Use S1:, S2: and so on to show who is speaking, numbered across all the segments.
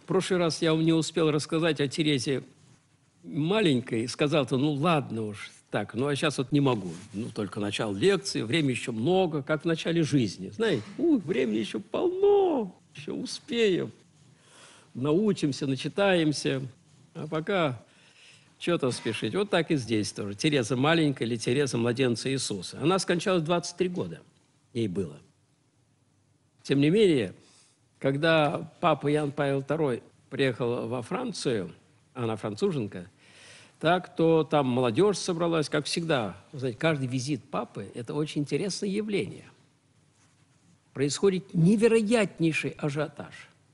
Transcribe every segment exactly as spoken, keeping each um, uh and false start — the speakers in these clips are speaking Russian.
S1: прошлый раз я вам не успел рассказать о Терезе маленькой. Сказал-то, ну ладно уж, так, ну а сейчас вот не могу. Ну, только начало лекции, времени еще много, как в начале жизни. Знаете, у, времени еще полно, еще успеем. Научимся, начитаемся. А пока что-то спешить. Вот так и здесь тоже. Тереза маленькая или Тереза младенца Иисуса. Она скончалась двадцать три года. Ей было. Тем не менее, когда папа Иоанн Павел второй приехал во Францию, она француженка, так, то там молодежь собралась, как всегда. Вы знаете, каждый визит папы – это очень интересное явление. Происходит невероятнейший ажиотаж.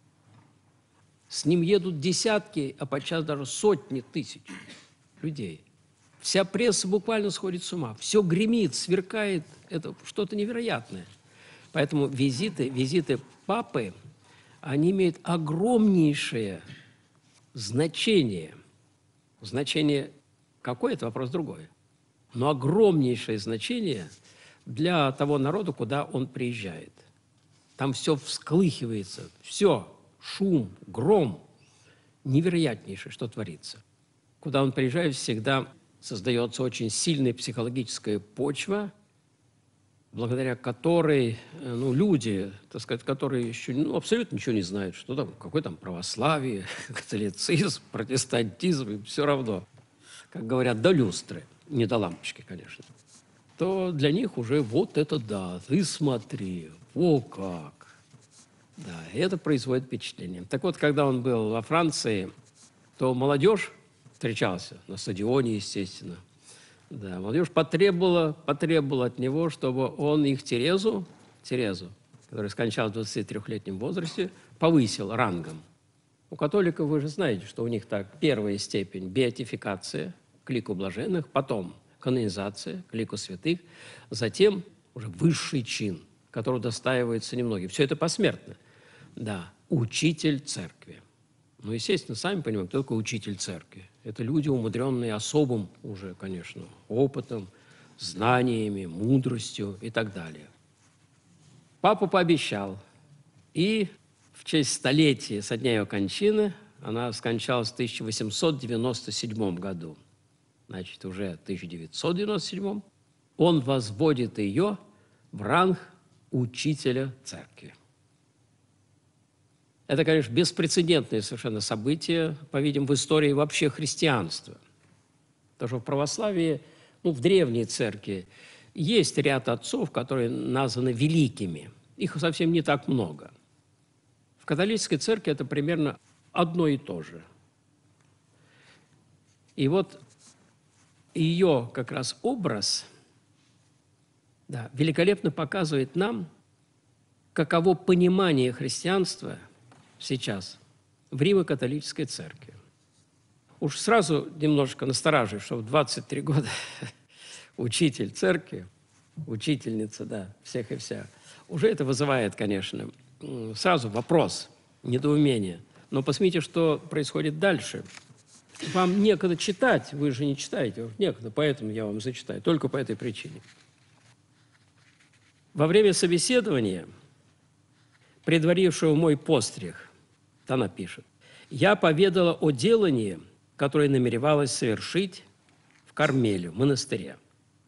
S1: С ним едут десятки, а подчас даже сотни тысяч людей. Вся пресса буквально сходит с ума. Все гремит, сверкает. Это что-то невероятное. Поэтому визиты, визиты папы, они имеют огромнейшее значение. Значение какое – это вопрос другой. Но огромнейшее значение для того народа, куда он приезжает. Там все всколыхивается, все, шум, гром, невероятнейшее, что творится. Куда он приезжает, всегда создается очень сильная психологическая почва, благодаря которой ну, люди, так сказать, которые еще ну, абсолютно ничего не знают, что там, какое там православие, католицизм, протестантизм, им все равно, как говорят, до люстры, не до лампочки, конечно, то для них уже вот это да, ты смотри, о как. Да, и это производит впечатление. Так вот, когда он был во Франции, то молодежь встречался на стадионе, естественно. Да, молодежь потребовала, потребовала от него, чтобы он их Терезу, Терезу, которая скончалась в двадцатитрёхлетнем возрасте, повысил рангом. У католиков вы же знаете, что у них так первая степень – беатификация, к лику блаженных, потом канонизация, к лику святых, затем уже высший чин, который достаивается немногим. Все это посмертно. Да, учитель церкви. Ну, естественно, сами понимаем, кто такой учитель церкви. Это люди, умудренные особым уже, конечно, опытом, знаниями, мудростью и так далее. Папа пообещал. И в честь столетия со дня ее кончины, она скончалась в тысяча восемьсот девяносто седьмом году, значит, уже в тысяча девятьсот девяносто седьмом, он возводит ее в ранг учителя церкви. Это, конечно, беспрецедентное совершенно событие, по-видимому, в истории вообще христианства. Потому что в православии, ну, в древней церкви, есть ряд отцов, которые названы великими. Их совсем не так много. В католической церкви это примерно одно и то же. И вот ее как раз образ да, великолепно показывает нам, каково понимание христианства сейчас в Римо-католической церкви. Уж сразу немножко настораживает, что в двадцать три года учитель церкви, учительница, да, всех и вся, уже это вызывает, конечно, сразу вопрос, недоумение. Но посмотрите, что происходит дальше. Вам некогда читать, вы же не читаете, некогда, поэтому я вам зачитаю, только по этой причине. Во время собеседования, предварившего мой постриг, она пишет, я поведала о делании, которое намеревалась совершить в Кармеле, в монастыре.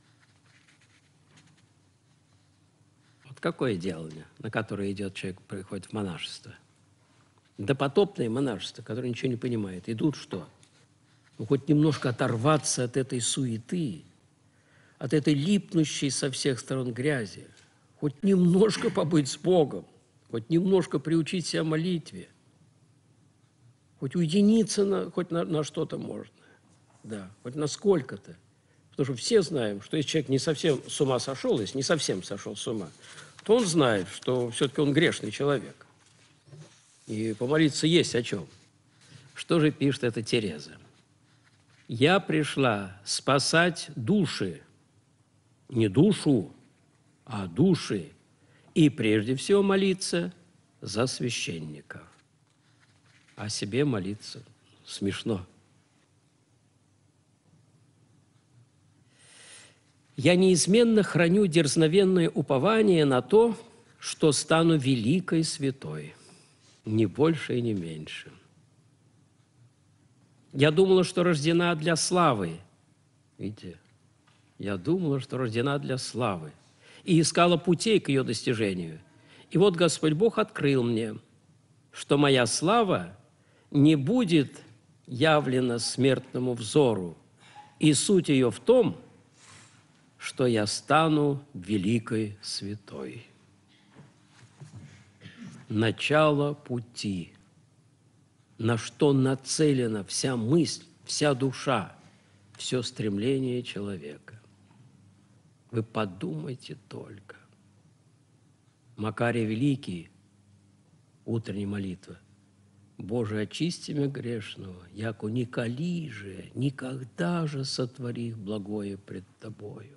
S1: Вот какое делание, на которое идет человек, приходит в монашество? Допотопное монашество, которое ничего не понимает. Идут что? Ну, хоть немножко оторваться от этой суеты, от этой липнущей со всех сторон грязи, хоть немножко побыть с Богом, хоть немножко приучить себя молитве, хоть уединиться на, хоть на, на что-то можно, да, хоть на сколько-то. Потому что все знаем, что если человек не совсем с ума сошел, если не совсем сошел с ума, то он знает, что все-таки он грешный человек. И помолиться есть о чем. Что же пишет эта Тереза? «Я пришла спасать души, не душу, а души, и прежде всего молиться за священников». О себе молиться смешно. «Я неизменно храню дерзновенное упование на то, что стану великой святой, ни больше и не меньше. Я думала, что рождена для славы. Видите? Я думала, что рождена для славы. И искала путей к ее достижению. И вот Господь Бог открыл мне, что моя слава не будет явлена смертному взору. И суть ее в том, что я стану великой святой. Начало пути, на что нацелена вся мысль, вся душа, все стремление человека. Вы подумайте только. Макарий Великий, утренняя молитва. Боже, очисти меня грешного, яко николи же, никогда же сотвори благое пред Тобою.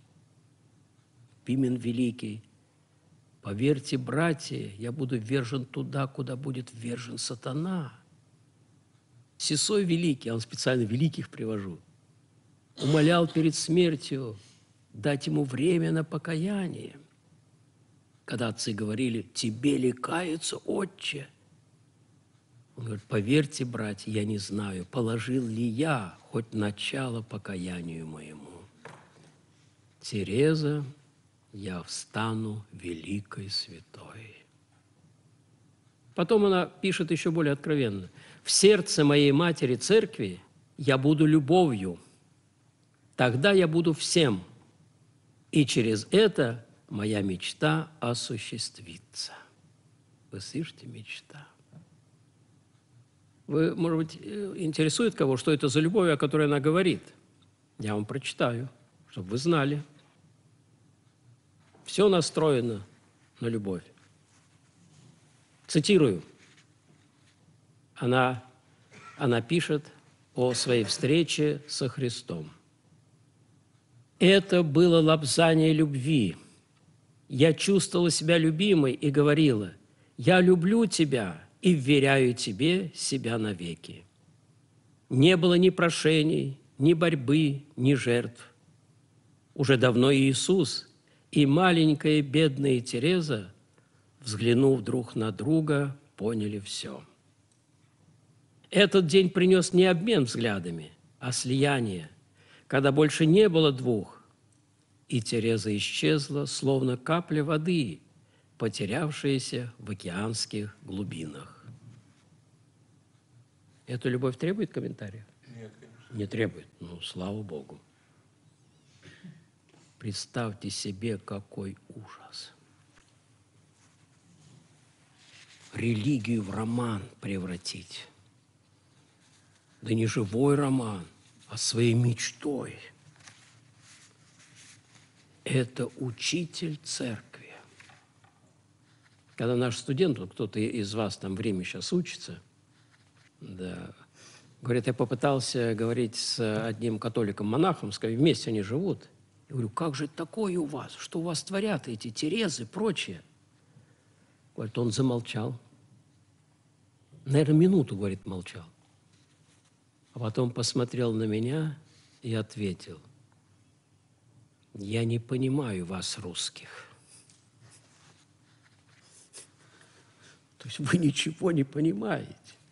S1: Пимен Великий, поверьте, братья, я буду ввержен туда, куда будет ввержен сатана. Сесой Великий, а он специально великих привожу, умолял перед смертью дать ему время на покаяние. Когда отцы говорили, тебе ли каяться, отче? Он говорит, поверьте, братья, я не знаю, положил ли я хоть начало покаянию моему. Тереза, я встану великой святой. Потом она пишет еще более откровенно. В сердце моей матери церкви я буду любовью. Тогда я буду всем. И через это моя мечта осуществится. Вы слышите, мечта? Вы, может быть, интересует кого, что это за любовь, о которой она говорит? Я вам прочитаю, чтобы вы знали. Все настроено на любовь. Цитирую. Она, она пишет о своей встрече со Христом. Это было лобзание любви. Я чувствовала себя любимой и говорила, я люблю тебя и вверяю тебе себя навеки. Не было ни прошений, ни борьбы, ни жертв. Уже давно Иисус и маленькая бедная Тереза, взглянув друг на друга, поняли все. Этот день принес не обмен взглядами, а слияние, когда больше не было двух, и Тереза исчезла, словно капля воды, потерявшаяся в океанских глубинах. Эта любовь требует комментариев?
S2: Нет, конечно.
S1: Не требует. Ну, слава Богу. Представьте себе, какой ужас. Религию в роман превратить. Да не живой роман, а своей мечтой. Это учитель церкви. Когда наш студент, кто-то из вас там время сейчас учится, да, говорит, я попытался говорить с одним католиком-монахом, сказать, вместе они живут. Я говорю, как же это такое у вас? Что у вас творят эти Терезы и прочее? Говорит, он замолчал. Наверное, минуту, говорит, молчал. А потом посмотрел на меня и ответил, я не понимаю вас, русских. То есть вы ничего не понимаете.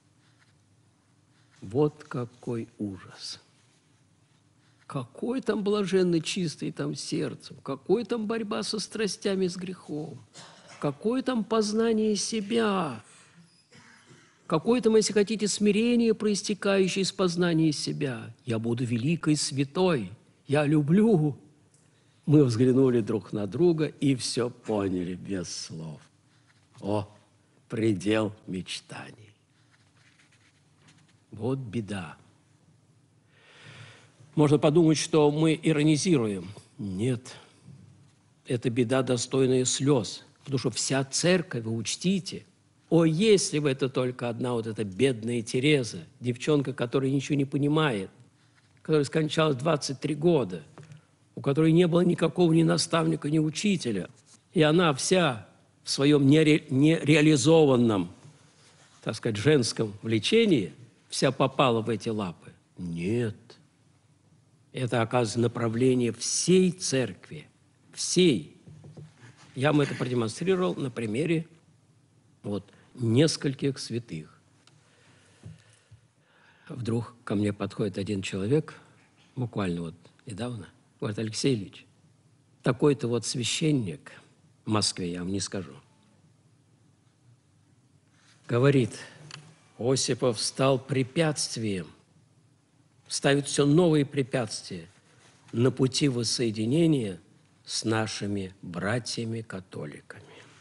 S1: Вот какой ужас. Какой там блаженный, чистый там сердцем, какой там борьба со страстями, с грехом, какое там познание себя, какое там, если хотите, смирение, проистекающее из познания себя. Я буду великой святой, я люблю. Мы взглянули друг на друга и все поняли без слов. О, предел мечтаний. Вот беда. Можно подумать, что мы иронизируем. Нет, это беда, достойная слез. Потому что вся церковь, вы учтите, о, если бы это только одна вот эта бедная Тереза, девчонка, которая ничего не понимает, которая скончалась двадцать три года, у которой не было никакого ни наставника, ни учителя, и она вся в своем нере... нереализованном, так сказать, женском влечении, вся попала в эти лапы. Нет. Это, оказывается, направление всей церкви, всей. Я вам это продемонстрировал на примере вот, нескольких святых. Вдруг ко мне подходит один человек, буквально вот недавно, говорит: Алексей Ильич, такой-то вот священник в Москве, я вам не скажу, говорит, Осипов стал препятствием, ставит все новые препятствия на пути воссоединения с нашими братьями-католиками.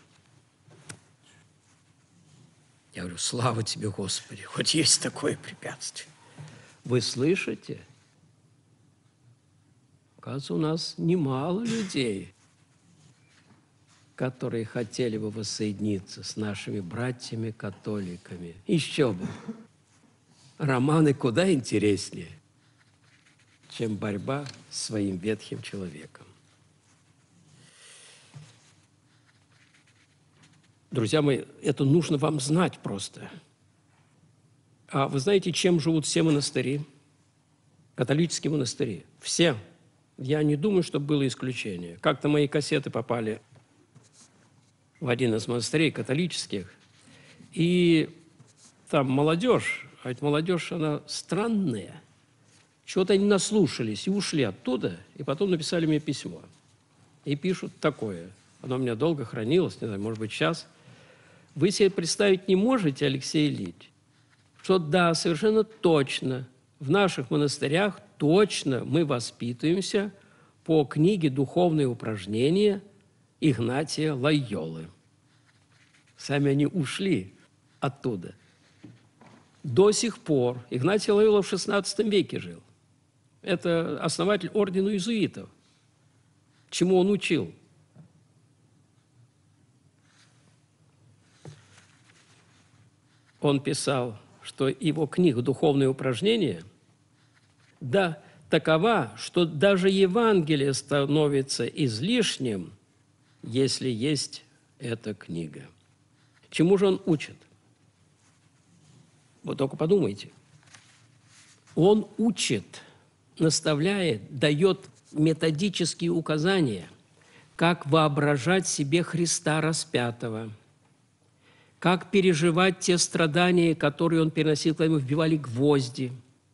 S1: Я говорю: слава тебе, Господи, хоть есть такое препятствие. Вы слышите? Оказывается, у нас немало людей, которые хотели бы воссоединиться с нашими братьями-католиками. Еще бы. Романы куда интереснее, чем борьба с своим ветхим человеком. Друзья мои, это нужно вам знать просто. А вы знаете, чем живут все монастыри? Католические монастыри. Все. Я не думаю, что было исключение. Как-то мои кассеты попали в один из монастырей католических, и там молодежь, а ведь молодежь, она странная. Чего-то они наслушались и ушли оттуда, и потом написали мне письмо. И пишут такое. Оно у меня долго хранилось, не знаю, может быть, сейчас. Вы себе представить не можете, Алексей Ильич, что да, совершенно точно, в наших монастырях точно мы воспитываемся по книге «Духовные упражнения» Игнатия Лойолы. Сами они ушли оттуда. До сих пор Игнатий Лойола в шестнадцатом веке жил. Это основатель ордена иезуитов. Чему он учил? Он писал, что его книга «Духовные упражнения» да, такова, что даже Евангелие становится излишним, если есть эта книга. Чему же он учит? Вы только подумайте. Он учит, наставляет, дает методические указания, как воображать себе Христа распятого, как переживать те страдания, которые он переносил, когда ему вбивали гвозди,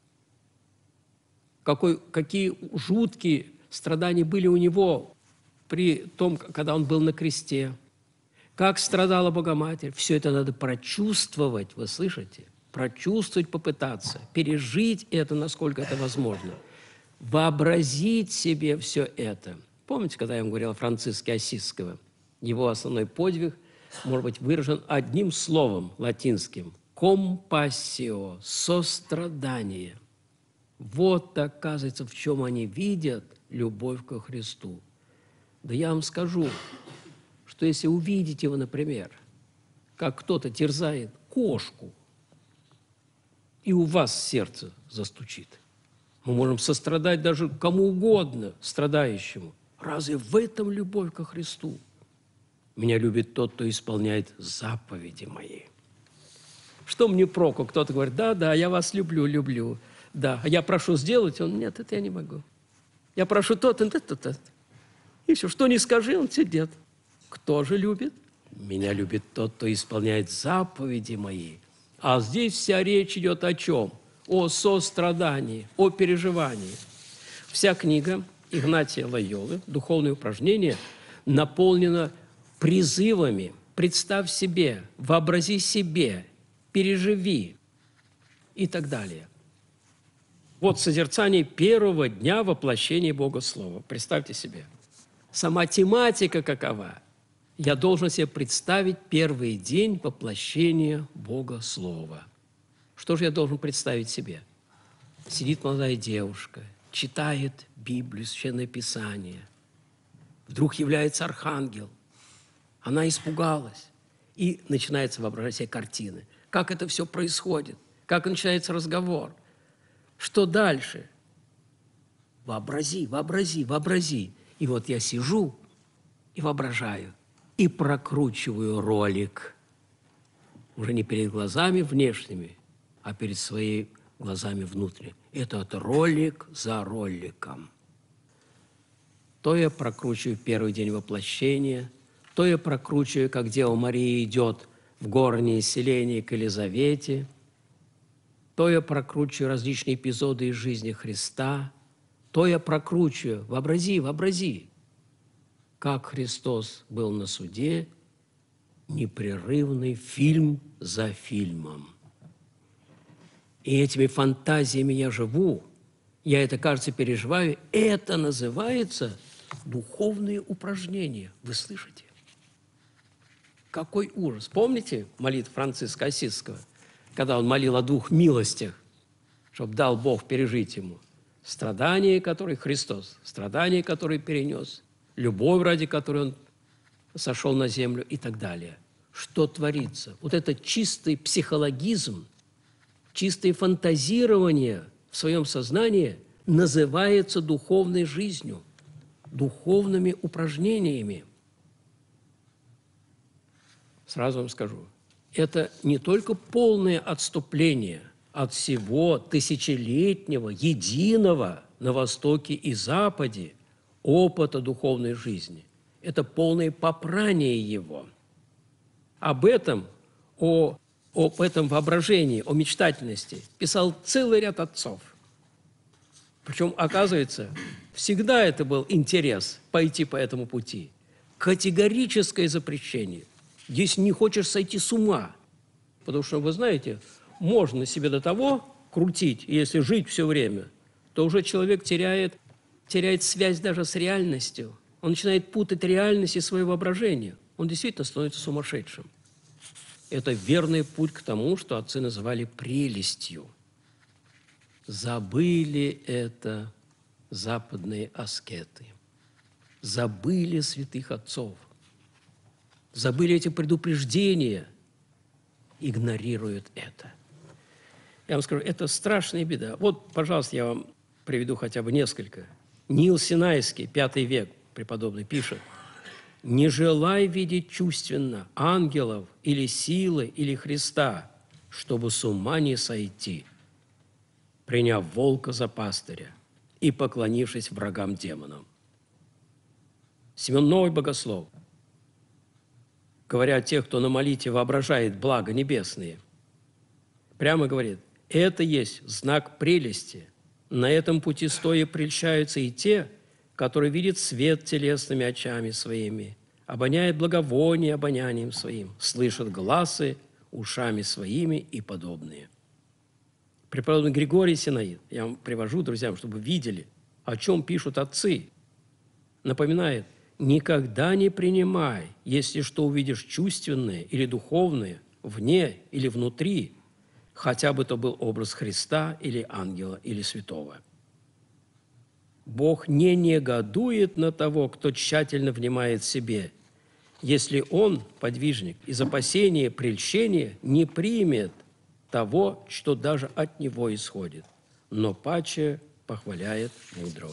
S1: какой, какие жуткие страдания были у него при том, когда он был на кресте, как страдала Богоматерь. Все это надо прочувствовать, вы слышите? Прочувствовать, попытаться, пережить это, насколько это возможно, вообразить себе все это. Помните, когда я вам говорил о Франциске Ассизского? Его основной подвиг может быть выражен одним словом латинским – «компассио», сострадание. Вот, оказывается, в чем они видят любовь ко Христу. Да я вам скажу, что если увидите вы, например, как кто-то терзает кошку, и у вас сердце застучит. Мы можем сострадать даже кому угодно, страдающему. Разве в этом любовь ко Христу? Меня любит тот, кто исполняет заповеди мои. Что мне проку? Кто-то говорит: да, да, я вас люблю, люблю. Да, а я прошу сделать, он: нет, это я не могу. Я прошу тот, и тот, и тот. И все, что не скажи, он сидит. Кто же любит? Меня любит тот, кто исполняет заповеди мои. А здесь вся речь идет о чем? О сострадании, о переживании. Вся книга Игнатия Лойолы «Духовные упражнения» наполнена призывами. Представь себе, вообрази себе, переживи и так далее. Вот созерцание первого дня воплощения Бога Слова. Представьте себе. Сама тематика какова? Я должен себе представить первый день воплощения Бога Слова. Что же я должен представить себе? Сидит молодая девушка, читает Библию, Священное Писание. Вдруг является архангел. Она испугалась. И начинается воображать себе картины. Как это все происходит? Как начинается разговор? Что дальше? Вообрази, вообрази, вообрази. И вот я сижу и воображаю. И прокручиваю ролик. Уже не перед глазами внешними, а перед своими глазами внутренними. Этот ролик за роликом. То я прокручиваю первый день воплощения, то я прокручиваю, как Дева Мария идет в горнее селение к Елизавете, то я прокручиваю различные эпизоды из жизни Христа, то я прокручиваю. Вообрази, вообрази, как Христос был на суде, непрерывный фильм за фильмом. И этими фантазиями я живу, я это, кажется, переживаю. Это называется духовные упражнения. Вы слышите? Какой ужас! Помните молитву Франциска Ассизского, когда он молил о двух милостях, чтобы дал Бог пережить ему страдания, которые Христос, страдания, которые перенес, любовь, ради которой он сошел на землю и так далее. Что творится? Вот это чистый психологизм, чистое фантазирование в своем сознании называется духовной жизнью, духовными упражнениями. Сразу вам скажу, это не только полное отступление от всего тысячелетнего, единого на Востоке и Западе опыта духовной жизни. Это полное попрание его. Об этом, о, об этом воображении, о мечтательности писал целый ряд отцов. Причем, оказывается, всегда это был интерес пойти по этому пути. Категорическое запрещение. Если не хочешь сойти с ума, потому что, вы знаете, можно себе до того крутить, если жить все время, то уже человек теряет, теряет связь даже с реальностью. Он начинает путать реальность и свое воображение. Он действительно становится сумасшедшим. Это верный путь к тому, что отцы называли прелестью. Забыли это западные аскеты. Забыли святых отцов. Забыли эти предупреждения, игнорируют это. Я вам скажу, это страшная беда. Вот, пожалуйста, я вам приведу хотя бы несколько. Нил Синайский, пятый век, преподобный, пишет: «Не желай видеть чувственно ангелов или силы, или Христа, чтобы с ума не сойти, приняв волка за пастыря и поклонившись врагам демонам». Семен Новый Богослов, говоря о тех, кто на молитве воображает блага небесные, прямо говорит: это есть знак прелести. На этом пути стоя прельщаются и те, которые видят свет телесными очами своими, обоняют благовоние обонянием своим, слышат гласы ушами своими и подобные. Преподобный Григорий Синаид, я вам привожу, друзья, чтобы вы видели, о чем пишут отцы, напоминает: никогда не принимай, если что увидишь чувственное или духовное, вне или внутри, хотя бы то был образ Христа или ангела или святого. Бог не негодует на того, кто тщательно внимает себе, если он, подвижник, из опасения прельщения не примет того, что даже от него исходит, но паче похваляет мудрого.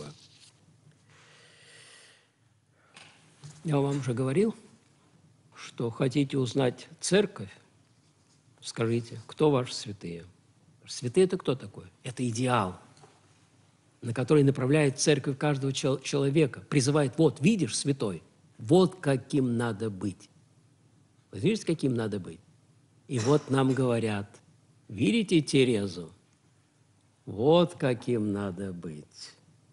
S1: Я вам уже говорил, что хотите узнать церковь, скажите, кто ваши святые? Святые – это кто такой? Это идеал, на который направляет церковь каждого человека, призывает: вот, видишь, святой, вот каким надо быть. Вы видите, каким надо быть? И вот нам говорят: видите Терезу? Вот каким надо быть.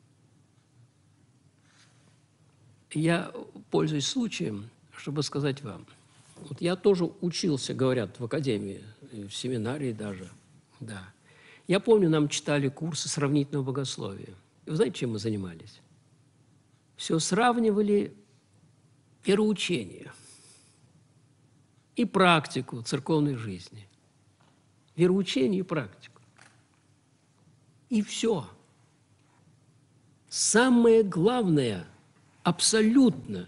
S1: Я пользуюсь случаем, чтобы сказать вам. Вот я тоже учился, говорят, в академии, в семинарии даже. Да. Я помню, нам читали курсы сравнительного богословия. И вы знаете, чем мы занимались? Все сравнивали вероучение и практику церковной жизни. Вероучение и практику. И все. Самое главное – абсолютно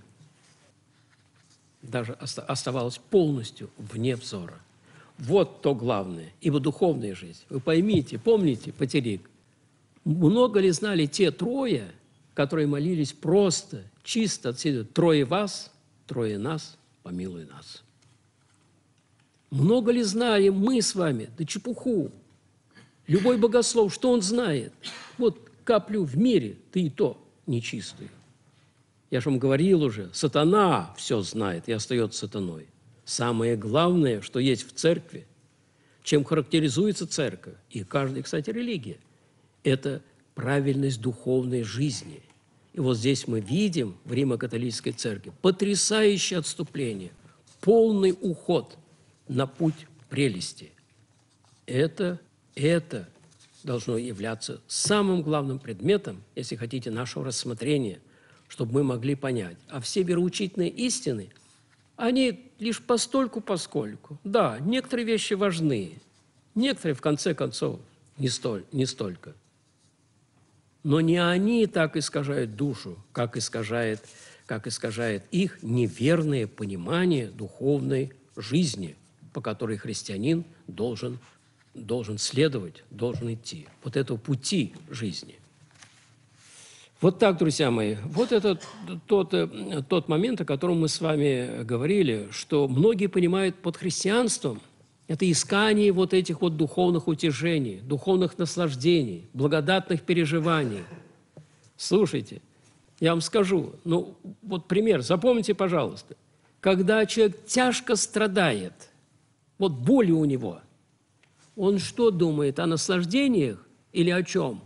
S1: даже оставалось полностью вне взора. Вот то главное, ибо духовная жизнь. Вы поймите, помните, Патерик, много ли знали те трое, которые молились просто, чисто от себя: «Трое вас, трое нас, помилуй нас». Много ли знали мы с вами? Да чепуху. Любой богослов, что он знает? Вот каплю в мире, ты и то нечистую. Я же вам говорил уже, сатана все знает и остается сатаной. Самое главное, что есть в церкви, чем характеризуется церковь, и каждая, кстати, религия, это правильность духовной жизни. И вот здесь мы видим в Римо-католической церкви потрясающее отступление, полный уход на путь прелести. Это, это должно являться самым главным предметом, если хотите, нашего рассмотрения, чтобы мы могли понять. А все вероучительные истины, они лишь постольку-поскольку. Да, некоторые вещи важны, некоторые, в конце концов, не, столь, не столько. Но не они так искажают душу, как искажает, как искажает их неверное понимание духовной жизни, по которой христианин должен, должен следовать, должен идти. Вот этого пути жизни. Вот так, друзья мои, вот это тот, тот момент, о котором мы с вами говорили, что многие понимают под христианством это искание вот этих вот духовных утешений, духовных наслаждений, благодатных переживаний. Слушайте, я вам скажу, ну вот пример, запомните, пожалуйста, когда человек тяжко страдает, вот боли у него, он что думает, о наслаждениях или о чем?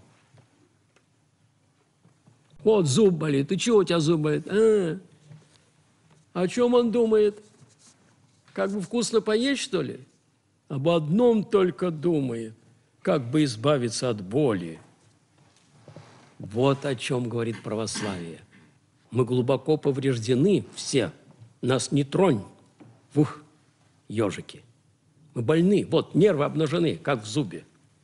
S1: Вот зуб болит, ты чего у тебя зуб болит? А, о чем он думает? Как бы вкусно поесть, что ли? Об одном только думает, как бы избавиться от боли. Вот о чем говорит православие. Мы глубоко повреждены все, нас не тронь. Ух, ежики. Мы больны, вот нервы обнажены, как в зубе.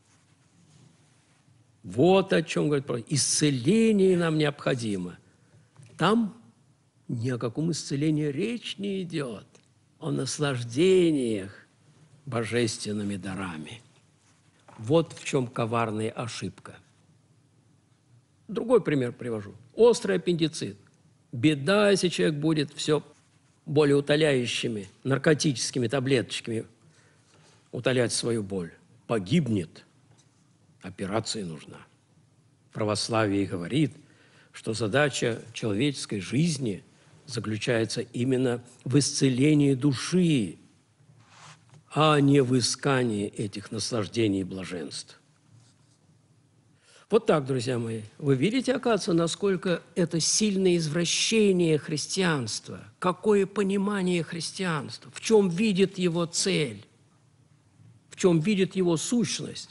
S1: Вот о чем говорит православие. Исцеление нам необходимо. Там ни о каком исцелении речь не идет, о наслаждениях божественными дарами. Вот в чем коварная ошибка. Другой пример привожу. Острый аппендицит. Беда, если человек будет все более утоляющими, наркотическими таблеточками утолять свою боль. Погибнет. Операция нужна. Православие говорит, что задача человеческой жизни заключается именно в исцелении души, а не в искании этих наслаждений и блаженств. Вот так, друзья мои. Вы видите, оказывается, насколько это сильное извращение христианства, какое понимание христианства, в чем видит его цель, в чем видит его сущность.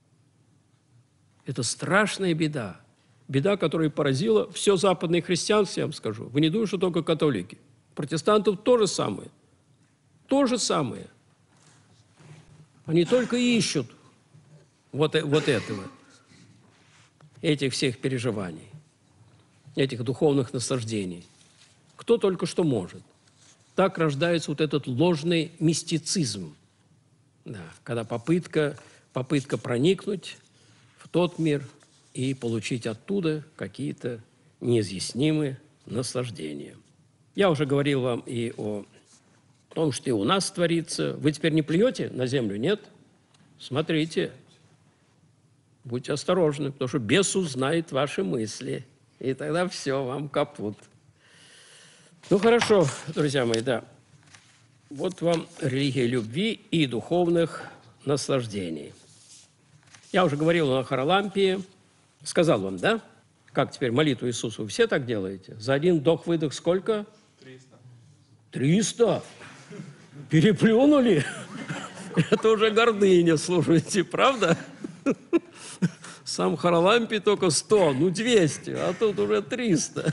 S1: Это страшная беда. Беда, которая поразила все западное христианство, я вам скажу. Вы не думаете, что только католики. Протестантов то же самое. То же самое. Они только ищут вот, вот этого, этих всех переживаний, этих духовных наслаждений. Кто только что может. Так рождается вот этот ложный мистицизм. Да, когда попытка, попытка проникнуть в тот мир и получить оттуда какие-то неизъяснимые наслаждения. Я уже говорил вам и о том, что и у нас творится. Вы теперь не плюете на землю, нет? Смотрите, будьте осторожны, потому что бес узнает ваши мысли, и тогда все, вам капут. Ну, хорошо, друзья мои, да. Вот вам религия любви и духовных наслаждений. Я уже говорил о Харалампии, сказал вам, да? Как теперь молитву Иисусу? Вы все так делаете? За один вдох-выдох сколько? Триста. Триста? Переплюнули? Это уже гордыня, слушайте, правда? Сам Харалампий только сто, ну двести, а тут уже триста.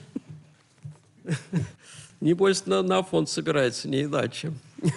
S1: Небось, на, на фонд собирается, не иначе.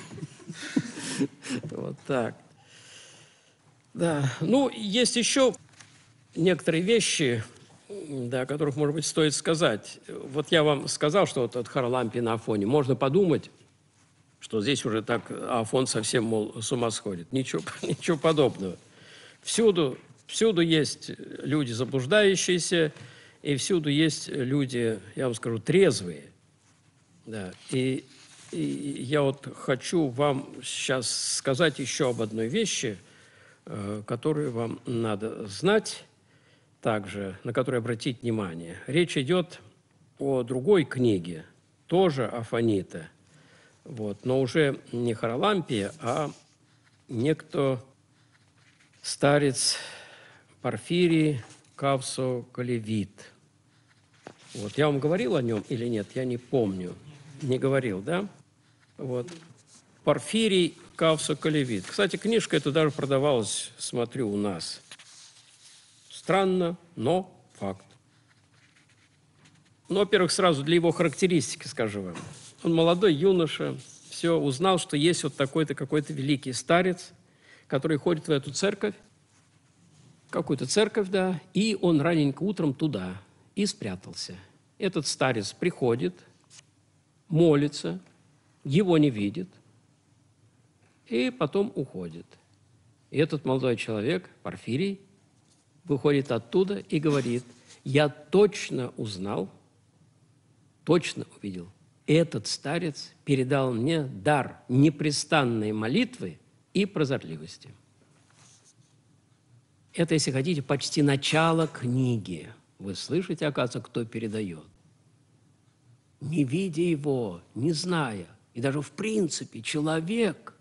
S1: Вот так. Да, ну, есть еще некоторые вещи, да, о которых, может быть, стоит сказать. Вот я вам сказал, что вот от Харалампии на Афоне. Можно подумать, что здесь уже так Афон совсем, мол, с ума сходит. Ничего, ничего подобного. Всюду, всюду есть люди заблуждающиеся, и всюду есть люди, я вам скажу, трезвые. Да. И, и я вот хочу вам сейчас сказать еще об одной вещи, которую вам надо знать также, на которую обратить внимание. Речь идет о другой книге, тоже Афонита, вот, но уже не Харалампия, а некто старец Порфирий Кавсо-Колевит. Вот, я вам говорил о нем или нет, я не помню. Не говорил, да? Вот. Порфирий Кавсо-Колевит. Кстати, книжка эта даже продавалась, смотрю, у нас. Странно, но факт. Ну, во-первых, сразу для его характеристики скажу вам. Он молодой юноша, все, узнал, что есть вот такой-то какой-то великий старец, который ходит в эту церковь, какую-то церковь, да, и он раненько утром туда и спрятался. Этот старец приходит, молится, его не видит, и потом уходит. И этот молодой человек, Порфирий, выходит оттуда и говорит: я точно узнал, точно увидел, этот старец передал мне дар непрестанной молитвы и прозорливости. Это, если хотите, почти начало книги. Вы слышите, оказывается, кто передает? Не видя его, не зная, и даже в принципе человек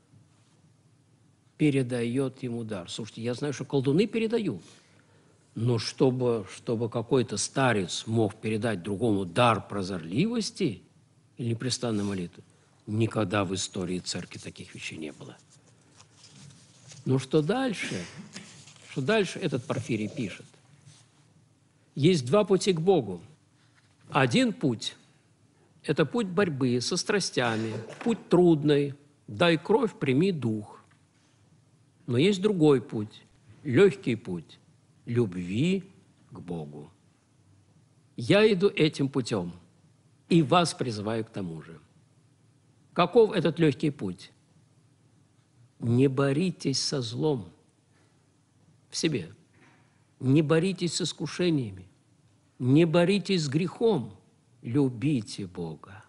S1: передает ему дар. Слушайте, я знаю, что колдуны передают, но чтобы, чтобы какой-то старец мог передать другому дар прозорливости или непрестанной молитвы, никогда в истории церкви таких вещей не было. Ну что дальше? Что дальше этот Порфирий пишет? Есть два пути к Богу. Один путь – это путь борьбы со страстями, путь трудный, дай кровь, прими дух. Но есть другой путь, легкий путь – любви к Богу. Я иду этим путем и вас призываю к тому же. Каков этот легкий путь? Не боритесь со злом в себе, не боритесь с искушениями, не боритесь с грехом, любите Бога.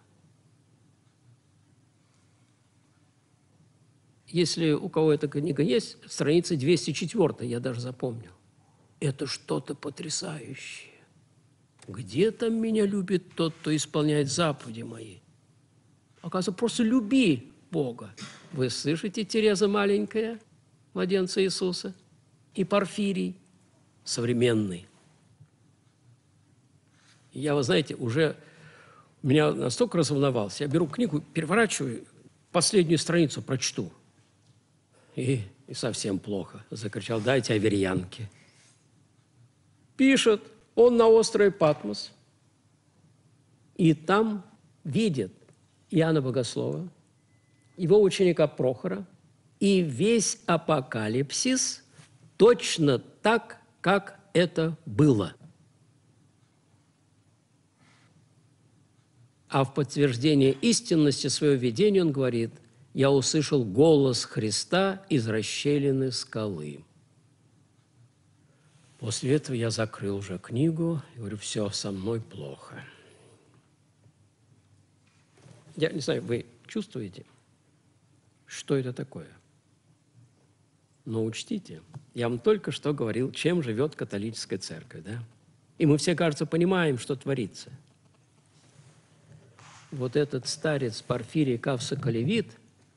S1: Если у кого эта книга есть, страница двести четыре, я даже запомнил. Это что-то потрясающее. Где там меня любит тот, кто исполняет заповеди мои? Оказывается, просто люби Бога. Вы слышите, Тереза маленькая, младенца Иисуса? И Порфирий современный. Я, вы знаете, уже меня настолько разволновался, я беру книгу, переворачиваю, последнюю страницу прочту. И, и совсем плохо. Закричал: дайте аверьянки. Пишет, он на острове Патмос, и там видит Иоанна Богослова, его ученика Прохора, и весь апокалипсис точно так, как это было. А в подтверждение истинности своего видения он говорит: я услышал голос Христа из расщелины скалы. После этого я закрыл уже книгу и говорю: все, со мной плохо. Я не знаю, вы чувствуете, что это такое? Но учтите, я вам только что говорил, чем живет католическая церковь, да? И мы все, кажется, понимаем, что творится. Вот этот старец Порфирий Кавсо-Колевит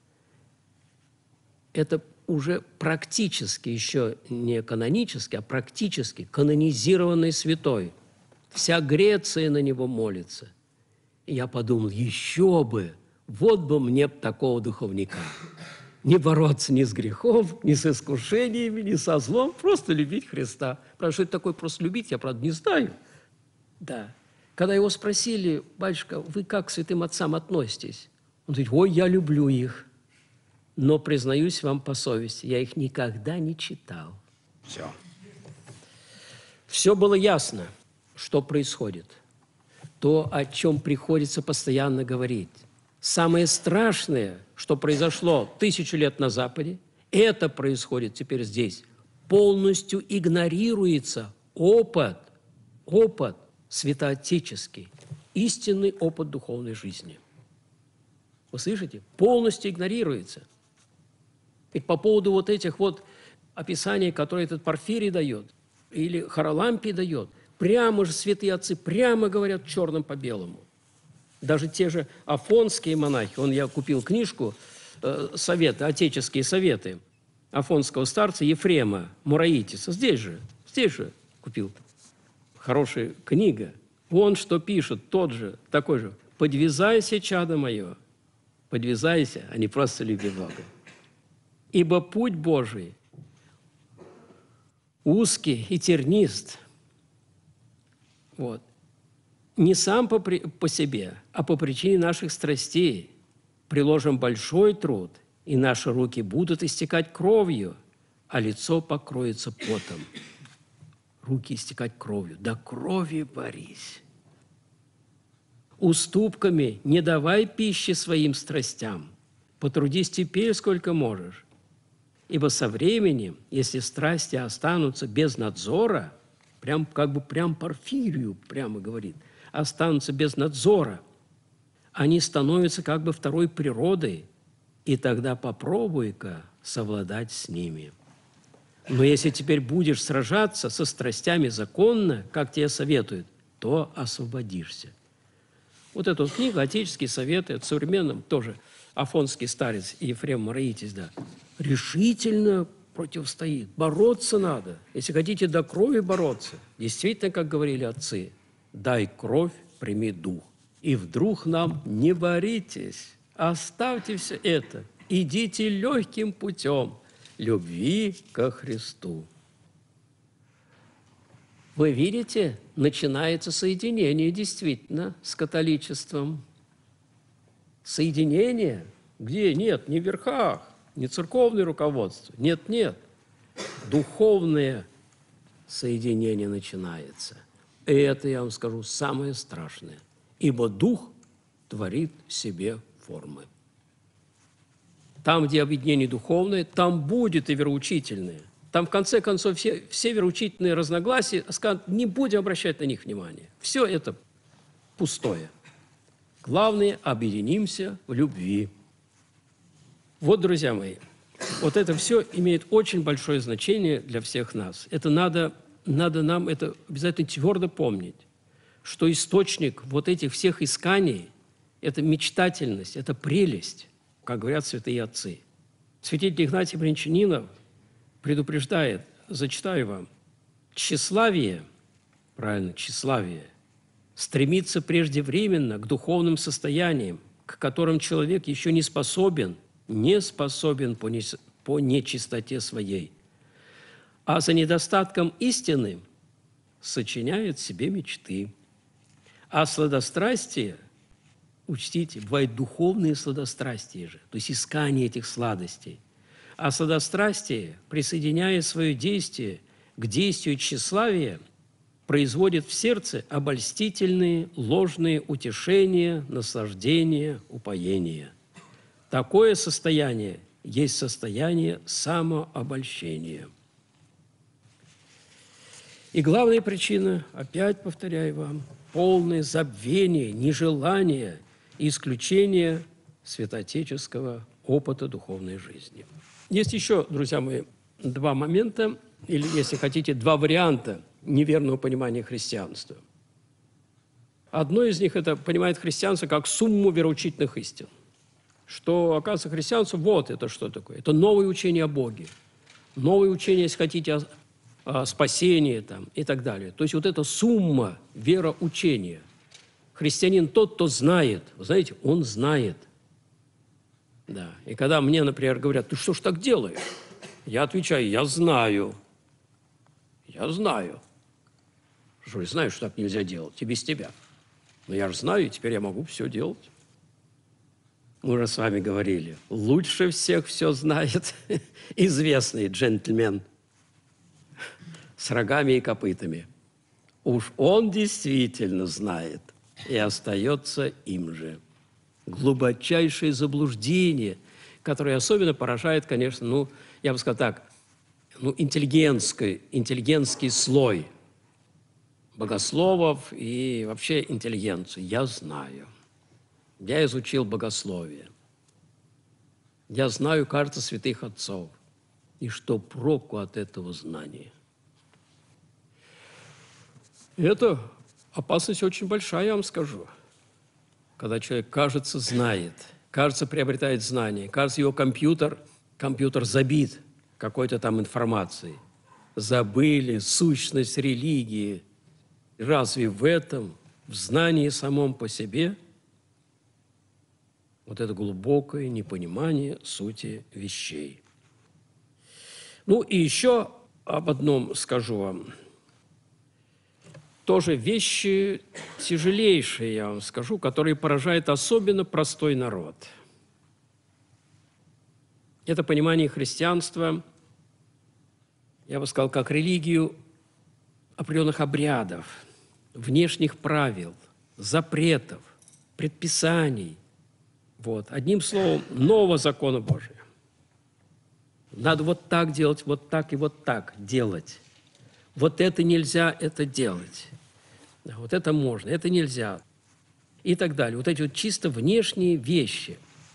S1: – это уже практически, еще не канонически, а практически канонизированный святой. Вся Греция на него молится. И я подумал: еще бы, вот бы мне такого духовника. Не бороться ни с грехом, ни с искушениями, ни со злом, просто любить Христа. Правда, что это такое просто любить, я, правда, не знаю. Да. Когда его спросили: батюшка, вы как к святым отцам относитесь? Он говорит: ой, я люблю их, но, признаюсь вам по совести, я их никогда не читал. Все. Все было ясно, что происходит. То, о чем приходится постоянно говорить. Самое страшное, что произошло тысячу лет на Западе, это происходит теперь здесь. Полностью игнорируется опыт, опыт святоотеческий, истинный опыт духовной жизни. Вы слышите? Полностью игнорируется. И по поводу вот этих вот описаний, которые этот Порфирий дает, или Харалампий дает, прямо же святые отцы прямо говорят черным по белому. Даже те же афонские монахи, он, я купил книжку, э, советы, отеческие советы, афонского старца Ефрема Мураитиса. Здесь же, здесь же купил. Хорошая книга. Вон что пишет, тот же, такой же. «Подвязайся, чадо мое, подвязайся, а не просто люби Бога. Ибо путь Божий узкий и тернист, вот, не сам по, по себе, а по причине наших страстей. Приложим большой труд, и наши руки будут истекать кровью, а лицо покроется потом». Руки истекать кровью. До крови борись. «Уступками не давай пищи своим страстям, потрудись теперь сколько можешь. Ибо со временем, если страсти останутся без надзора, прям как бы прям Порфирию прямо говорит, останутся без надзора, они становятся как бы второй природой, и тогда попробуй-ка совладать с ними. Но если теперь будешь сражаться со страстями законно, как тебе советуют, то освободишься». Вот эту вот книгу «Отеческие советы», это современным тоже афонский старец Ефрем Мураитис, да, решительно противостоит. Бороться надо. Если хотите до крови бороться, действительно, как говорили отцы, дай кровь, прими дух. И вдруг нам не боритесь, оставьте все это, идите легким путем любви ко Христу. Вы видите, начинается соединение действительно с католичеством. Соединение, где нет, не в верхах, не церковное руководство, нет, нет. Духовное соединение начинается. И это, я вам скажу, самое страшное. Ибо Дух творит в себе формы. Там, где объединение духовное, там будет и вероучительное. Там, в конце концов, все, все вероучительные разногласия, скажут, не будем обращать на них внимания. Все это пустое. Главное, объединимся в любви. Вот, друзья мои, вот это все имеет очень большое значение для всех нас. Это надо, надо нам это обязательно твердо помнить, что источник вот этих всех исканий – это мечтательность, это прелесть, как говорят святые отцы. Святитель Игнатий Брянчанинов предупреждает, зачитаю вам, тщеславие, правильно, тщеславие, стремится преждевременно к духовным состояниям, к которым человек еще не способен, не способен по, не, по нечистоте своей, а за недостатком истины сочиняет себе мечты. А сладострастие, учтите, бывают духовные сладострастия же, то есть искание этих сладостей. А сладострастие, присоединяя свое действие к действию тщеславия, производит в сердце обольстительные, ложные утешения, наслаждения, упоения. Такое состояние есть состояние самообольщения. И главная причина, опять повторяю вам, полное забвение, нежелание и исключение святоотеческого опыта духовной жизни. Есть еще, друзья мои, два момента, или, если хотите, два варианта неверного понимания христианства. Одно из них – это понимает христианство как сумму вероучительных истин. Что, оказывается, христианство – вот это что такое. Это новое учение о Боге, новое учение, если хотите, о, о спасении там, и так далее. То есть вот эта сумма вероучения. Христианин тот, кто знает. Вы знаете, он знает. Да. И когда мне, например, говорят, ты что ж так делаешь? Я отвечаю, я знаю. Я знаю. Что, я знаю, что так нельзя делать, и без тебя. Но я же знаю, и теперь я могу все делать. Мы уже с вами говорили, лучше всех все знает известный джентльмен с рогами и копытами. Уж он действительно знает и остается им же. Глубочайшее заблуждение, которое особенно поражает, конечно, ну, я бы сказал так, ну, интеллигентский, интеллигентский слой богословов и вообще интеллигенцию. Я знаю. Я изучил богословие. Я знаю, кажется, святых отцов. И что проку от этого знания? Это опасность очень большая, я вам скажу. Когда человек, кажется, знает, кажется, приобретает знания, кажется, его компьютер, компьютер забит какой-то там информации, забыли сущность религии. Разве в этом, в знании самом по себе, вот это глубокое непонимание сути вещей? Ну и еще об одном скажу вам. Тоже вещи тяжелейшие, я вам скажу, которые поражают особенно простой народ. Это понимание христианства, я бы сказал, как религию определенных обрядов, внешних правил, запретов, предписаний. Вот. Одним словом, нового закона Божия. Надо вот так делать, вот так и вот так делать. Вот это нельзя, это делать. Вот это можно, это нельзя. И так далее. Вот эти вот чисто внешние вещи.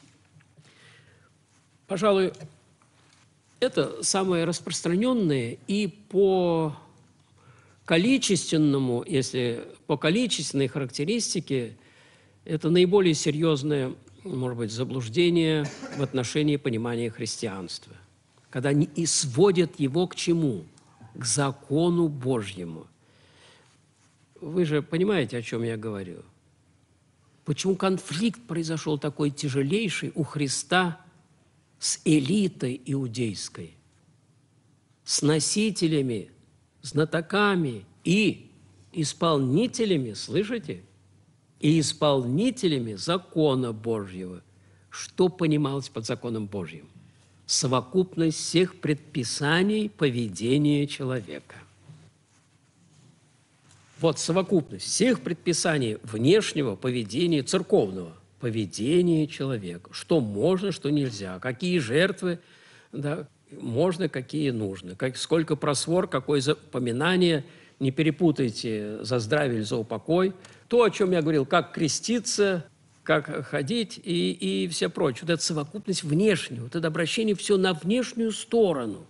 S1: Пожалуй, это самое распространенное и по количественному, если по количественной характеристике, это наиболее серьезное, может быть, заблуждение в отношении понимания христианства. Когда они и сводят его к чему? К закону Божьему. Вы же понимаете, о чем я говорю? Почему конфликт произошел такой тяжелейший у Христа с элитой иудейской, с носителями, знатоками и исполнителями, слышите? И исполнителями закона Божьего. Что понималось под законом Божьим? Совокупность всех предписаний поведения человека. Вот совокупность всех предписаний внешнего поведения, церковного поведения человека. Что можно, что нельзя, какие жертвы, да, можно, какие нужно, как, сколько просвор, какое запоминание, не перепутайте за здравие или за упокой. То, о чем я говорил, как креститься, как ходить и, и все прочее. Вот эта совокупность внешнего, вот это обращение все на внешнюю сторону.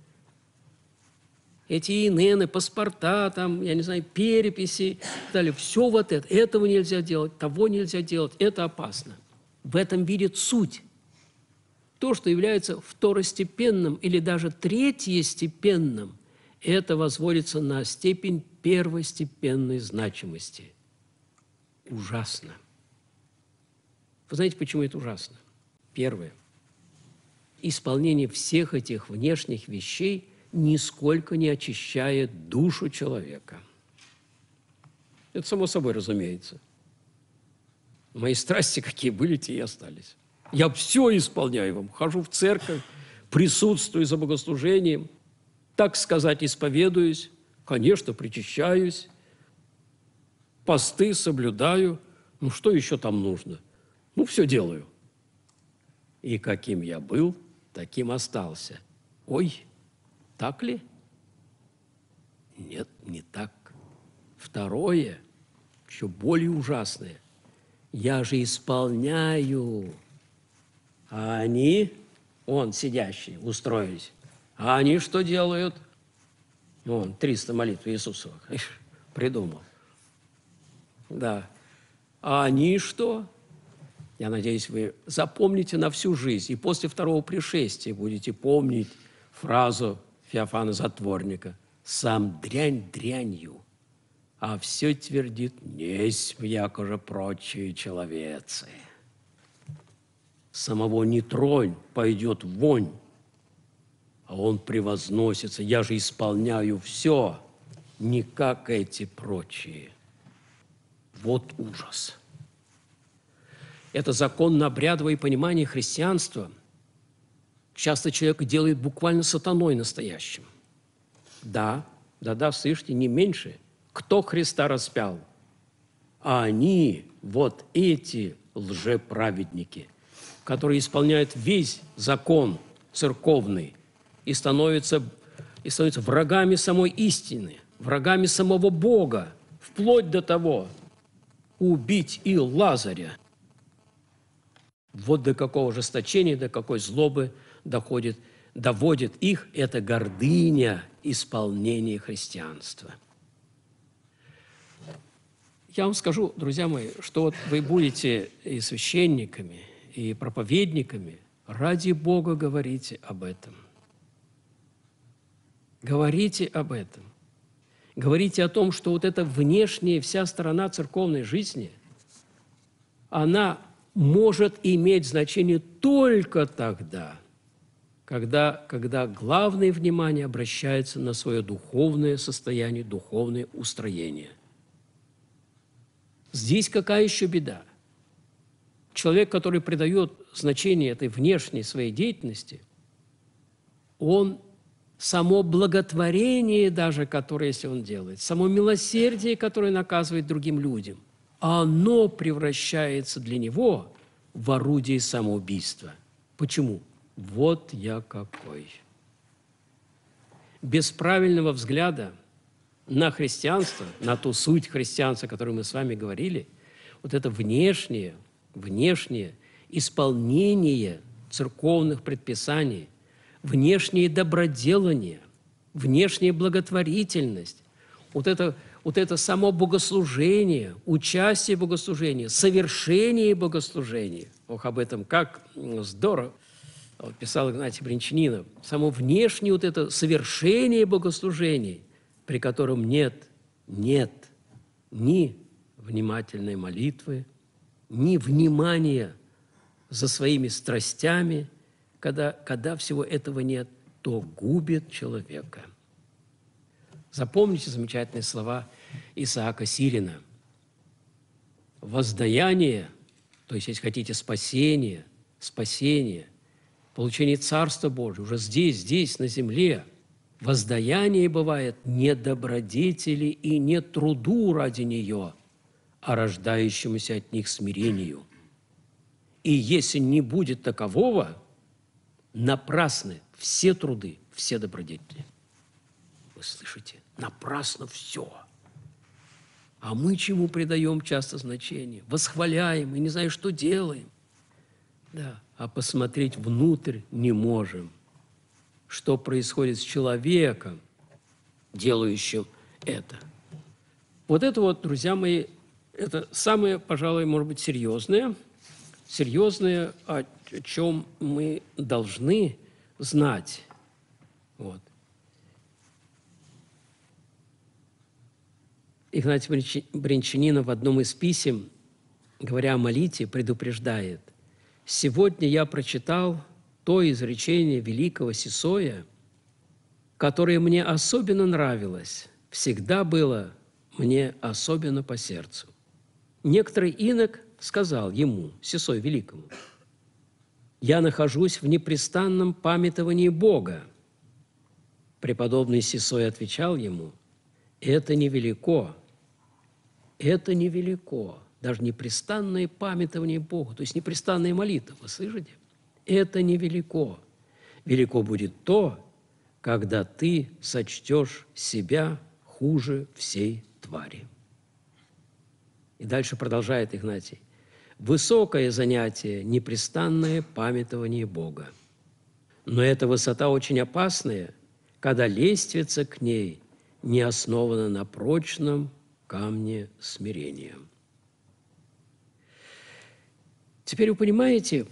S1: Эти ИНН, паспорта, там, я не знаю, переписи, далее, все вот это. Этого нельзя делать, того нельзя делать, это опасно. В этом видит суть. То, что является второстепенным или даже третьестепенным, это возводится на степень первостепенной значимости. Ужасно. Вы знаете, почему это ужасно? Первое. Исполнение всех этих внешних вещей нисколько не очищает душу человека. Это само собой разумеется. Мои страсти какие были, те и остались. Я все исполняю вам. Хожу в церковь, присутствую за богослужением, так сказать, исповедуюсь, конечно, причащаюсь, посты соблюдаю. Ну, что еще там нужно? Ну, все делаю. И каким я был, таким остался. Ой, так ли? Нет, не так. Второе, еще более ужасное. Я же исполняю, а они, он, сидящий, устроились, а они что делают? Вон, триста молитв Иисусовых придумал. Да. А они что? Я надеюсь, вы запомните на всю жизнь. И после второго пришествия будете помнить фразу Феофана Затворника: «Сам дрянь дрянью, а все твердит несть, якоже прочие человецы. Самого не тронь, пойдет вонь, а он превозносится, я же исполняю все, не как эти прочие». Вот ужас. Это законно-обрядовое понимание христианства часто человек делает буквально сатаной настоящим. Да, да-да, слышите, не меньше. Кто Христа распял? А они, вот эти лжеправедники, которые исполняют весь закон церковный и становятся, и становятся врагами самой истины, врагами самого Бога, вплоть до того убить и Лазаря. Вот до какого ожесточения, до какой злобы доходит, доводит их эта гордыня исполнения христианства. Я вам скажу, друзья мои, что вот вы будете и священниками, и проповедниками, ради Бога говорите об этом. Говорите об этом. Говорите о том, что вот эта внешняя вся сторона церковной жизни, она может иметь значение только тогда, когда, когда главное внимание обращается на свое духовное состояние, духовное устроение. Здесь какая еще беда? Человек, который придает значение этой внешней своей деятельности, он само благотворение даже, которое, если он делает, само милосердие, которое наказывает другим людям, оно превращается для него в орудие самоубийства. Почему? Вот я какой. Без правильного взгляда на христианство, на ту суть христианства, о которой мы с вами говорили, вот это внешнее, внешнее исполнение церковных предписаний, внешнее доброделание, внешняя благотворительность, вот это, вот это само богослужение, участие в богослужении, совершение богослужения. Ох, об этом как здорово вот писал Игнатий Бринчанинов. Само внешнее вот это совершение богослужений, при котором нет, нет ни внимательной молитвы, ни внимания за своими страстями, когда, когда всего этого нет, то губит человека. Запомните замечательные слова Исаака Сирина. Воздаяние, то есть, если хотите, спасение, спасение, получение Царства Божьего уже здесь, здесь, на земле, воздаяние бывает не добродетели и не труду ради нее, а рождающемуся от них смирению. И если не будет такового, напрасны все труды, все добродетели. Вы слышите? Напрасно все. А мы чему придаем часто значение? Восхваляем и не знаем, что делаем. Да. А посмотреть внутрь не можем. Что происходит с человеком, делающим это. Вот это вот, друзья мои, это самое, пожалуй, может быть, серьезное, серьезное, о чем мы должны знать. Вот. Игнатий Бринчанинов в одном из писем, говоря о молитве, предупреждает: «Сегодня я прочитал то изречение великого Сисоя, которое мне особенно нравилось, всегда было мне особенно по сердцу. Некоторый инок сказал ему, Сисой Великому: «Я нахожусь в непрестанном памятовании Бога». Преподобный Сисой отвечал ему: «Это невелико, это невелико, даже непрестанное памятование Бога, то есть непрестанная молитва, вы слышите? Это невелико. Велико будет то, когда ты сочтешь себя хуже всей твари». И дальше продолжает Игнатий: «Высокое занятие – непрестанное памятование Бога. Но эта высота очень опасная, когда лестница к ней не основана на прочном камне смирения». Теперь вы понимаете,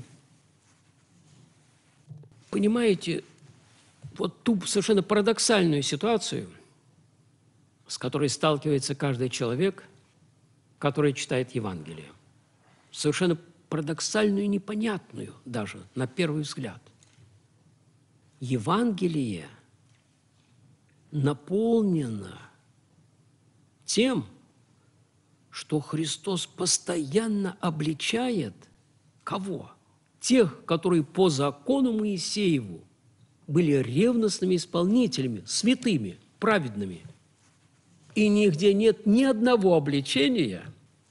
S1: понимаете вот ту совершенно парадоксальную ситуацию, с которой сталкивается каждый человек, который читает Евангелие. Совершенно парадоксальную и непонятную даже на первый взгляд. Евангелие наполнено тем, что Христос постоянно обличает кого? Тех, которые по закону Моисееву были ревностными исполнителями, святыми, праведными. И нигде нет ни одного обличения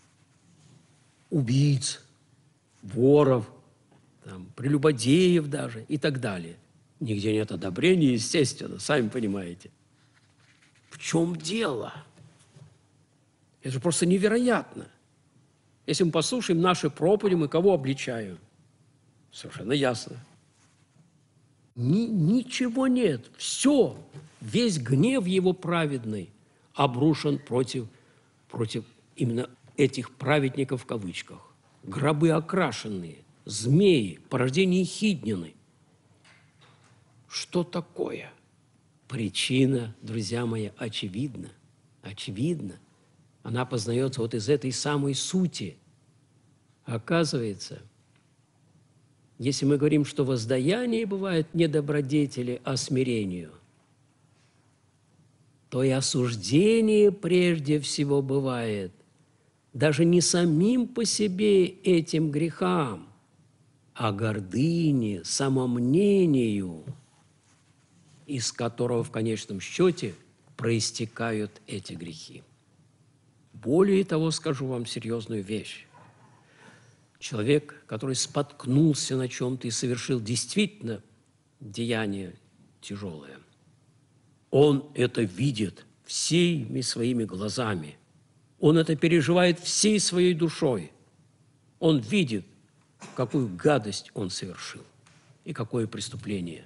S1: убийц, воров, там, прелюбодеев даже и так далее. Нигде нет одобрения, естественно, сами понимаете. В чем дело? Это же просто невероятно. Если мы послушаем наши проповеди, мы кого обличаем? Совершенно ясно. Ни, ничего нет. Все, весь гнев его праведный обрушен против, против именно этих праведников в кавычках. Гробы окрашенные, змеи, порождение Хиднины. Что такое? Причина, друзья мои, очевидна. Очевидна. Она познается вот из этой самой сути. Оказывается, если мы говорим, что воздаяние бывает не добродетели, а смирению, то и осуждение прежде всего бывает даже не самим по себе этим грехам, а гордыне, самомнению, из которого в конечном счете проистекают эти грехи. Более того, скажу вам серьезную вещь. Человек, который споткнулся на чем-то и совершил действительно деяние тяжелое, он это видит всеми своими глазами. Он это переживает всей своей душой. Он видит, какую гадость он совершил и какое преступление.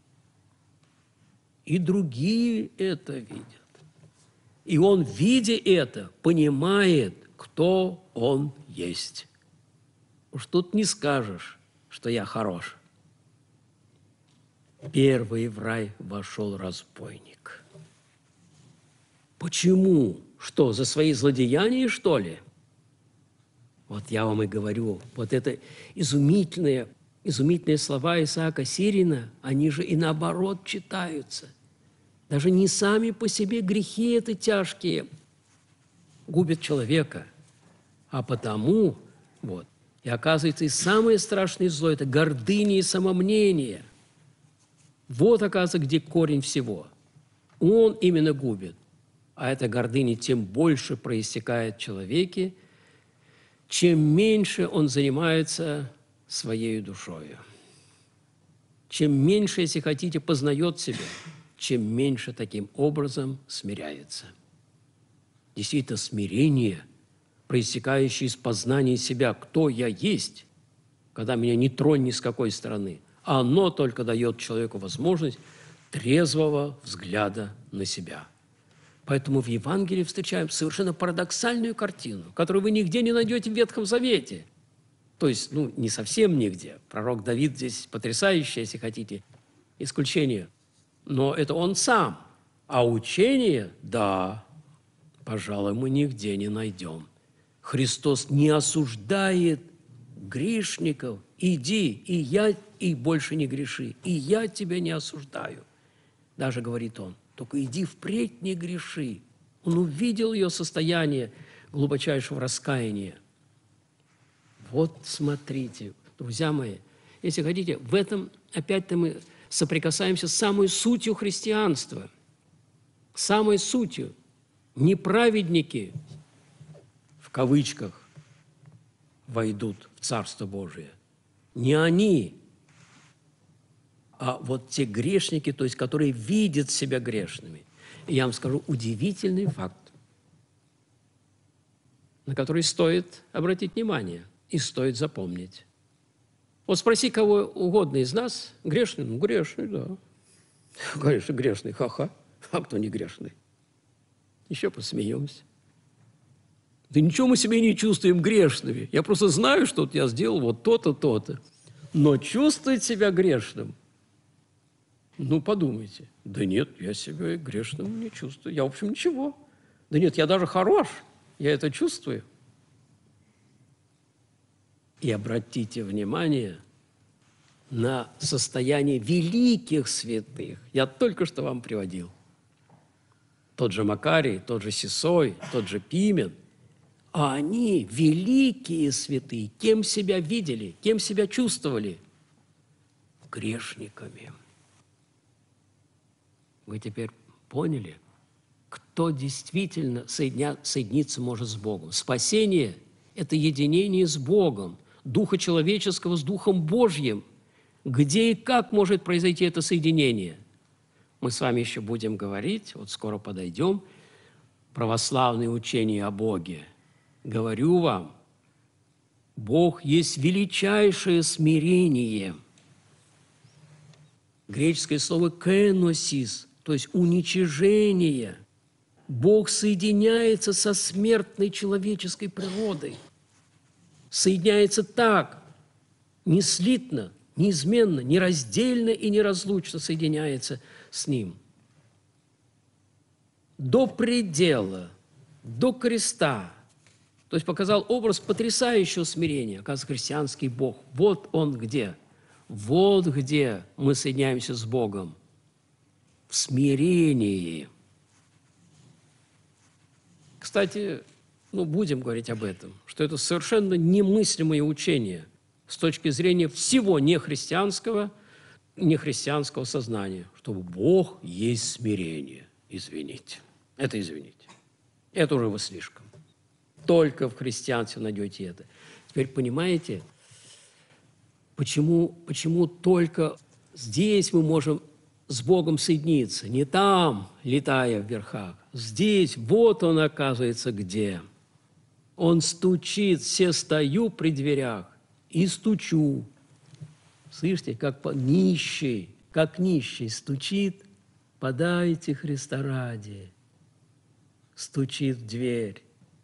S1: И другие это видят. И он, видя это, понимает, кто он есть. Уж тут не скажешь, что я хорош. Первый в рай вошел разбойник. Почему? Что, за свои злодеяния, что ли? Вот я вам и говорю, вот это изумительные, изумительные слова Исаака Сирина, они же и наоборот читаются. Даже не сами по себе грехи это тяжкие губят человека, а потому, вот, и оказывается, и самое страшное зло – это гордыня и самомнение. Вот, оказывается, где корень всего. Он именно губит. А эта гордыня тем больше проистекает в человеке, чем меньше он занимается своей душою. Чем меньше, если хотите, познает себя, чем меньше таким образом смиряется. Действительно, смирение, проистекающее из познания себя, кто я есть, когда меня не тронь ни с какой стороны, оно только дает человеку возможность трезвого взгляда на себя. Поэтому в Евангелии встречаем совершенно парадоксальную картину, которую вы нигде не найдете в Ветхом Завете. То есть, ну, не совсем нигде. Пророк Давид здесь потрясающий, если хотите, исключение. Но это он сам. А учение, да, пожалуй, мы нигде не найдем. Христос не осуждает грешников. Иди, и я, и больше не греши. И я тебя не осуждаю. Даже говорит он. Только иди впредь, не греши. Он увидел ее состояние глубочайшего раскаяния. Вот смотрите, друзья мои, если хотите, в этом опять-то мы соприкасаемся с самой сутью христианства. Самой сутью. Неправедники, в кавычках, войдут в Царство Божие. Не они, а вот те грешники, то есть которые видят себя грешными. И я вам скажу удивительный факт, на который стоит обратить внимание и стоит запомнить. Вот спроси кого угодно из нас, грешный? Ну, грешный, да. Конечно, грешный, ха-ха. А кто не грешный? Еще посмеемся. Да ничего мы себе не чувствуем грешными. Я просто знаю, что вот я сделал вот то-то, то-то. Но чувствовать себя грешным, ну, подумайте. Да нет, я себя грешным не чувствую. Я, в общем, ничего. Да нет, я даже хорош. Я это чувствую. И обратите внимание на состояние великих святых. Я только что вам приводил. Тот же Макарий, тот же Сисой, тот же Пимен. А они, великие святые, кем себя видели, кем себя чувствовали? Грешниками. Вы теперь поняли, кто действительно соединя, соединиться может с Богом? Спасение – это единение с Богом, Духа человеческого с Духом Божьим. Где и как может произойти это соединение? Мы с вами еще будем говорить, вот скоро подойдем, православные учения о Боге. Говорю вам, Бог есть величайшее смирение. Греческое слово «кеносис», то есть уничижение. Бог соединяется со смертной человеческой природой. Соединяется так, неслитно, неизменно, нераздельно и неразлучно соединяется с Ним. до предела, до креста. То есть показал образ потрясающего смирения. Оказывается, христианский Бог. Вот Он где. Вот где мы соединяемся с Богом. В смирении. Кстати, ну, будем говорить об этом, что это совершенно немыслимое учение с точки зрения всего нехристианского, нехристианского сознания, что Бог есть смирение. Извините. Это извините. Это уже вы слишком. Только в христианстве найдете это. Теперь понимаете, почему, почему только здесь мы можем с Богом соединиться, не там, летая в верхах. Здесь, вот Он, оказывается, где. Он стучит, все стою при дверях и стучу. Слышите, как нищий, как нищий стучит, подайте Христа ради. Стучит в дверь.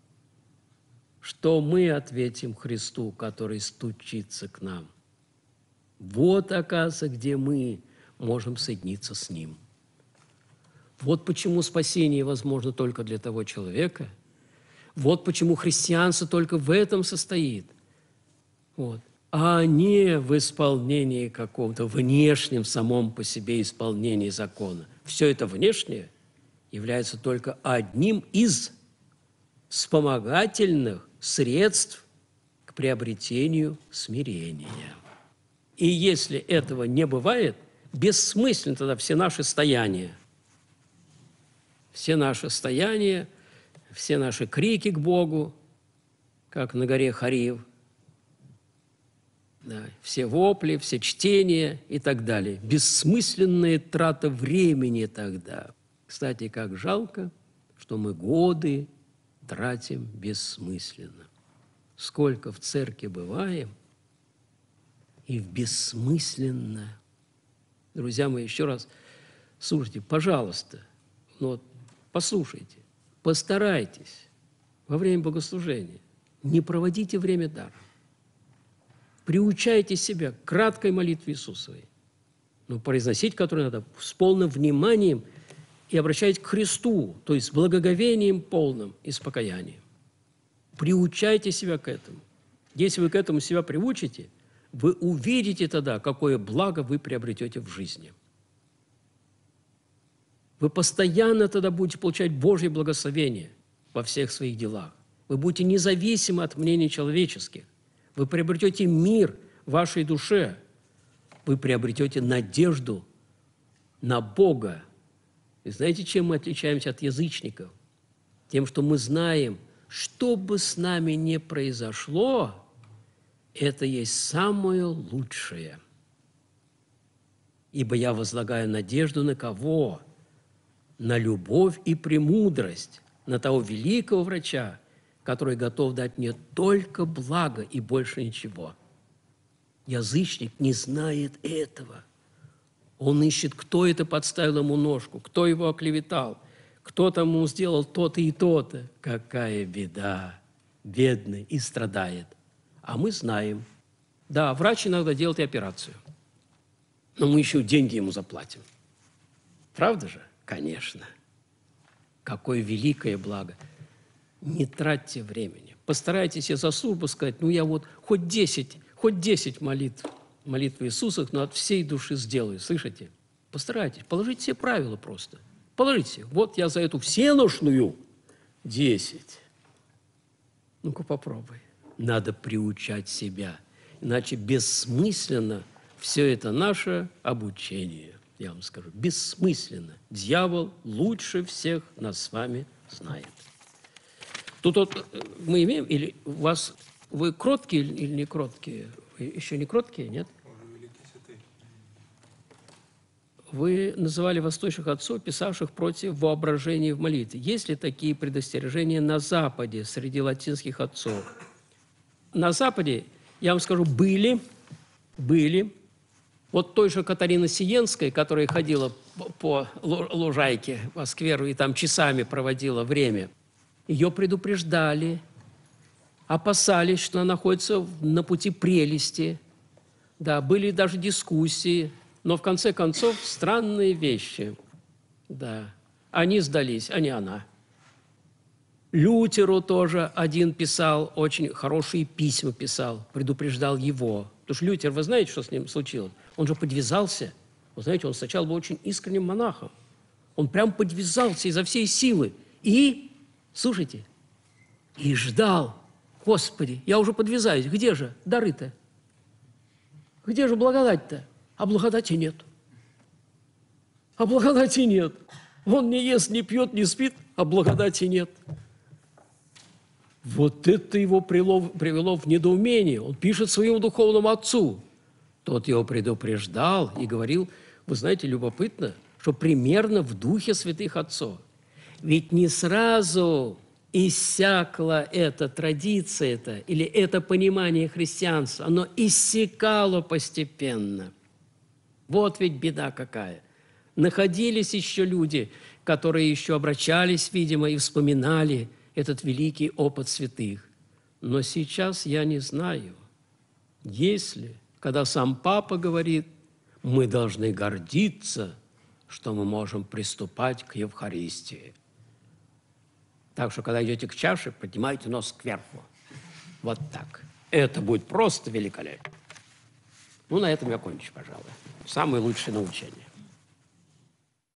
S1: Что мы ответим Христу, который стучится к нам? Вот, оказывается, где мы можем соединиться с Ним. Вот почему спасение возможно только для того человека. Вот почему христианство только в этом состоит. Вот. А не в исполнении каком-то внешнем, самом по себе исполнении закона. Все это внешнее является только одним из вспомогательных средств к приобретению смирения. И если этого не бывает, бессмысленны тогда все наши стояния. Все наши стояния, все наши крики к Богу, как на горе Хорив, да, все вопли, все чтения и так далее. Бессмысленная трата времени тогда. Кстати, как жалко, что мы годы тратим бессмысленно. Сколько в церкви бываем, и в бессмысленно. Друзья мои, еще раз слушайте, пожалуйста, ну вот, послушайте, постарайтесь во время богослужения, не проводите время даром. Приучайте себя к краткой молитве Иисусовой, но произносить которую надо с полным вниманием и обращаясь к Христу, то есть с благоговением полным и с покаянием. Приучайте себя к этому. Если вы к этому себя приучите, вы увидите тогда, какое благо вы приобретете в жизни. Вы постоянно тогда будете получать Божье благословение во всех своих делах. Вы будете независимы от мнений человеческих. Вы приобретете мир в вашей душе. Вы приобретете надежду на Бога. И знаете, чем мы отличаемся от язычников? Тем, что мы знаем, что бы с нами ни произошло, это есть самое лучшее. Ибо я возлагаю надежду на кого? На любовь и премудрость, на того великого врача, который готов дать мне только благо и больше ничего. Язычник не знает этого. Он ищет, кто это подставил ему ножку, кто его оклеветал, кто там ему сделал то-то и то-то. Какая беда! Бедный и страдает. А мы знаем. Да, врач иногда делает и операцию. Но мы еще деньги ему заплатим. Правда же? Конечно. Какое великое благо. Не тратьте времени. Постарайтесь за службу сказать, ну я вот хоть десять, хоть десять молитв, молитвы Иисуса, но от всей души сделаю. Слышите? Постарайтесь. Положите все правила просто. Положите. Вот я за эту всеношную десять. Ну-ка попробуй. Надо приучать себя. Иначе бессмысленно все это наше обучение. Я вам скажу, бессмысленно. Дьявол лучше всех нас с вами знает. Тут вот мы имеем, или у вас, вы кроткие или не кроткие? Вы еще не кроткие, нет? Вы называли восточных отцов, писавших против воображения в молитве. Есть ли такие предостережения на Западе среди латинских отцов? На Западе, я вам скажу, были, были. Вот той же Катарина Сиенская, которая ходила по лужайке, по скверу, и там часами проводила время, ее предупреждали, опасались, что она находится на пути прелести. Да, были даже дискуссии, но в конце концов странные вещи. Да. Они сдались, а не она. Лютеру тоже один писал, очень хорошие письма писал, предупреждал его. Потому что Лютер, вы знаете, что с ним случилось? Он же подвязался. Вы знаете, он сначала был очень искренним монахом. Он прям подвязался изо всей силы. И, слушайте, и ждал. Господи, я уже подвязаюсь. Где же дары-то? Где же благодать-то? А благодати нет. А благодати нет. Он не ест, не пьет, не спит, а благодати нет. Вот это его привело, привело в недоумение. Он пишет своему духовному отцу. Тот его предупреждал и говорил, вы знаете, любопытно, что примерно в духе святых отцов. Ведь не сразу иссякла эта традиция, это, или это понимание христианства, оно иссякало постепенно. Вот ведь беда какая. Находились еще люди, которые еще обращались, видимо, и вспоминали этот великий опыт святых. Но сейчас я не знаю, если, когда сам Папа говорит, мы должны гордиться, что мы можем приступать к Евхаристии. Так что, когда идете к чаше, поднимайте нос кверху. Вот так. Это будет просто великолепно. Ну, на этом я кончу, пожалуй. Самое лучшее научение.